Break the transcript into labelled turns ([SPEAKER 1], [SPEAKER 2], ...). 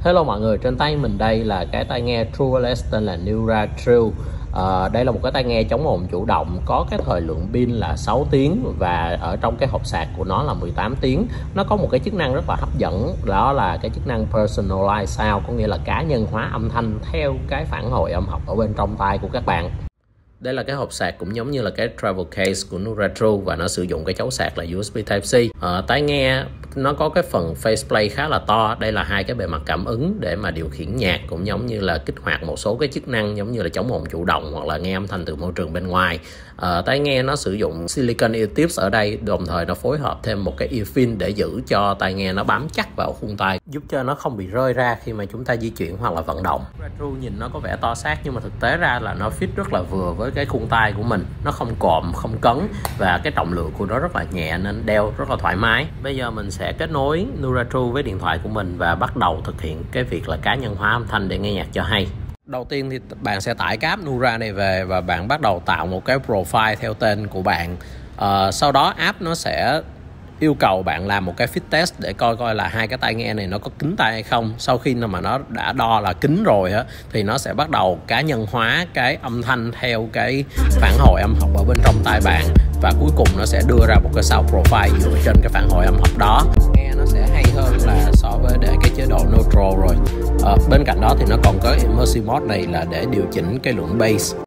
[SPEAKER 1] Hello mọi người, trên tay mình đây là cái tai nghe Trueless tên là Neura True. Đây là một cái tai nghe chống ồn chủ động, có cái thời lượng pin là 6 tiếng và ở trong cái hộp sạc của nó là 18 tiếng. Nó có một cái chức năng rất là hấp dẫn, đó là cái chức năng Personalized Sound, có nghĩa là cá nhân hóa âm thanh theo cái phản hồi âm học ở bên trong tai của các bạn. Đây là cái hộp sạc cũng giống như là cái travel case của Neura True và nó sử dụng cái chấu sạc là USB Type-C. Tai nghe nó có cái phần faceplate khá là to. Đây là hai cái bề mặt cảm ứng để mà điều khiển nhạc, cũng giống như là kích hoạt một số cái chức năng giống như là chống ồn chủ động hoặc là nghe âm thanh từ môi trường bên ngoài. Tai nghe nó sử dụng silicon ear tips ở đây, đồng thời nó phối hợp thêm một cái earphone để giữ cho tai nghe nó bám chắc vào khuôn tai, giúp cho nó không bị rơi ra khi mà chúng ta di chuyển hoặc là vận động. True nhìn nó có vẻ to xác nhưng mà thực tế ra là nó fit rất là vừa với cái khuôn tai của mình, nó không cộm, không cấn và cái trọng lượng của nó rất là nhẹ nên đeo rất là thoải mái. Bây giờ mình sẽ kết nối Neura True với điện thoại của mình và bắt đầu thực hiện cái việc là cá nhân hóa âm thanh để nghe nhạc cho hay. Đầu tiên thì bạn sẽ tải cái app Neura này về và bạn bắt đầu tạo một cái profile theo tên của bạn. Sau đó app nó sẽ yêu cầu bạn làm một cái fit test để coi là hai cái tai nghe này nó có kín tai hay không. Sau khi mà nó đã đo là kín rồi á thì nó sẽ bắt đầu cá nhân hóa cái âm thanh theo cái phản hồi âm học ở bên trong tai bạn, và cuối cùng nó sẽ đưa ra một cái sound profile dựa trên cái phản hồi âm học đó. Nghe nó sẽ hay hơn là so với để cái chế độ neutral rồi. Bên cạnh đó thì nó còn có immersive mode này là để điều chỉnh cái lượng bass.